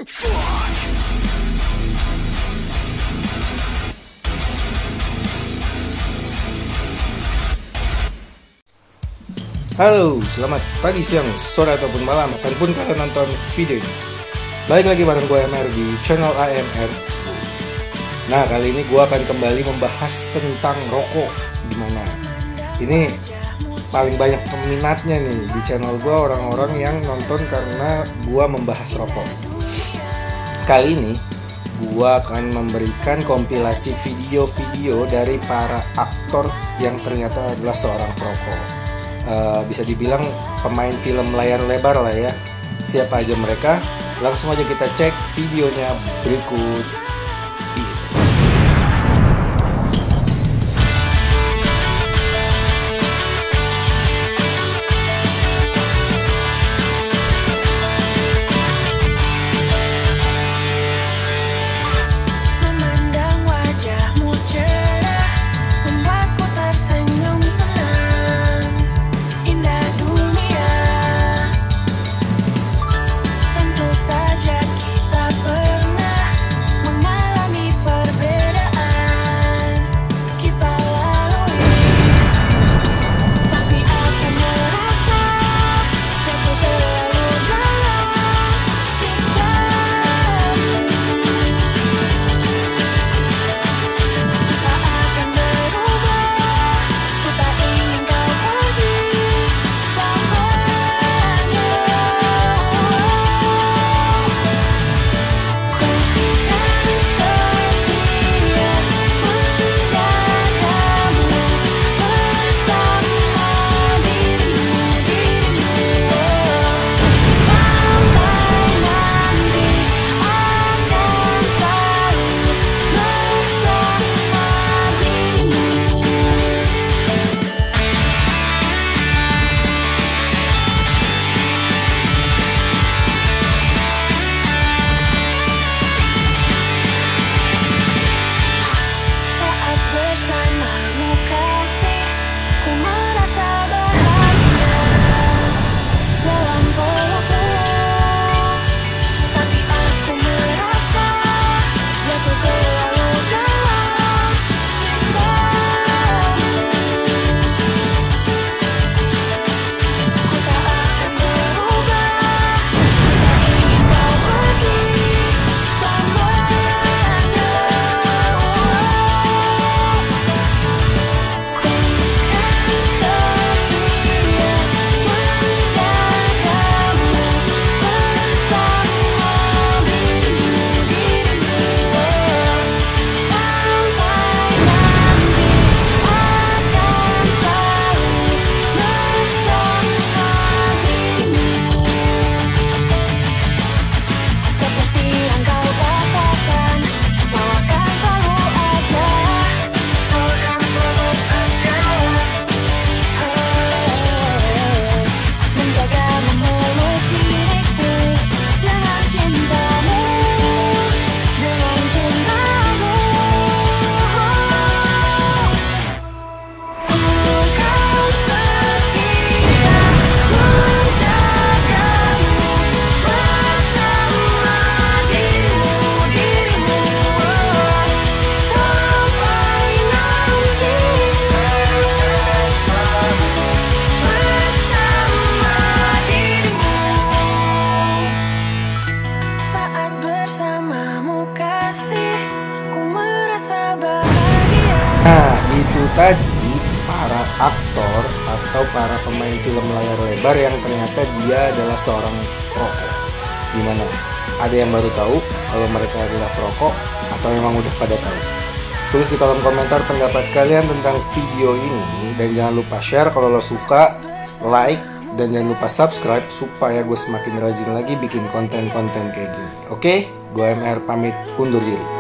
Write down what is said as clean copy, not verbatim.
Halo, selamat pagi, siang, sore, ataupun malam kapanpun kalian nonton video ini. Balik lagi bareng gue MR di channel AMR. Nah, kali ini gue akan kembali membahas tentang rokok. Dimana ini paling banyak peminatnya nih di channel gue, orang-orang yang nonton karena gue membahas rokok. Kali ini gue akan memberikan kompilasi video-video dari para aktor yang ternyata adalah seorang perokok. Bisa dibilang pemain film layar lebar lah ya. Siapa aja mereka? Langsung aja kita cek videonya berikut ini. Nah, itu tadi para aktor atau para pemain film layar lebar yang ternyata dia adalah seorang perokok. Dimana ada yang baru tahu kalau mereka adalah perokok atau memang udah pada tahu. Tulis di kolom komentar pendapat kalian tentang video ini. Dan jangan lupa share kalau lo suka, like, dan jangan lupa subscribe supaya gue semakin rajin lagi bikin konten-konten kayak gini. Oke, gue MR pamit undur diri.